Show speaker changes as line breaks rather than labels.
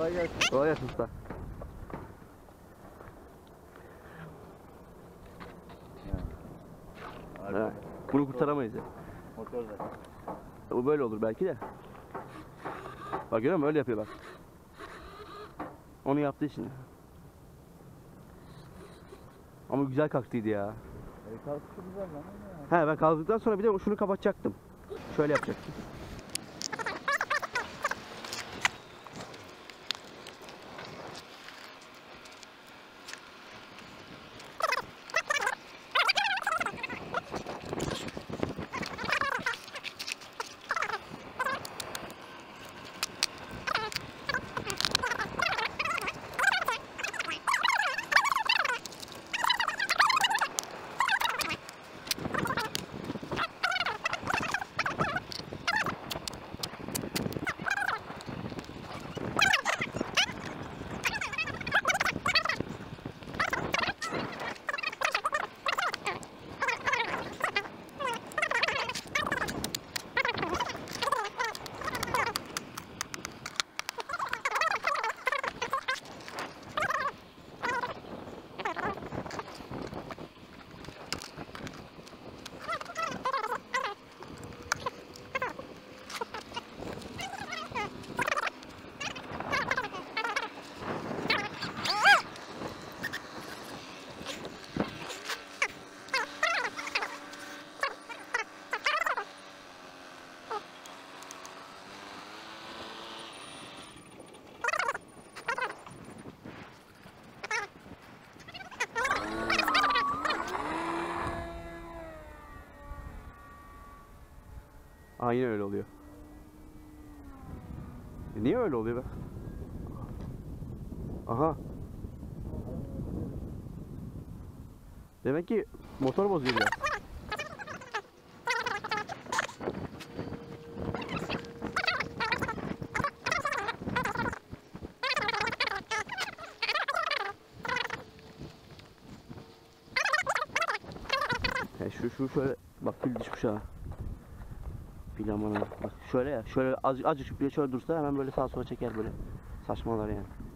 Kolay gelsin.
Kolay gelsin usta. Evet. Bunu kurtaramayız ya.
Motor zaten.
Bu böyle olur belki de. Bak görüyor musun? Öyle yapıyor bak. Onu yaptı şimdi. Ama güzel kalktıydı ya.
Kalkışı güzel lan.
He, ben kalktıktan sonra bir de şunu kapatacaktım. Şöyle yapacaktım. Aynen öyle oluyor. Niye öyle oluyor be? Aha. Demek ki motor bozuyor biraz. Şu şöyle bak, fil diş kuşağı. Fil amana bak şöyle ya, şöyle azıcık bile şöyle dursa hemen böyle sağa sola çeker, böyle saçmalar yani.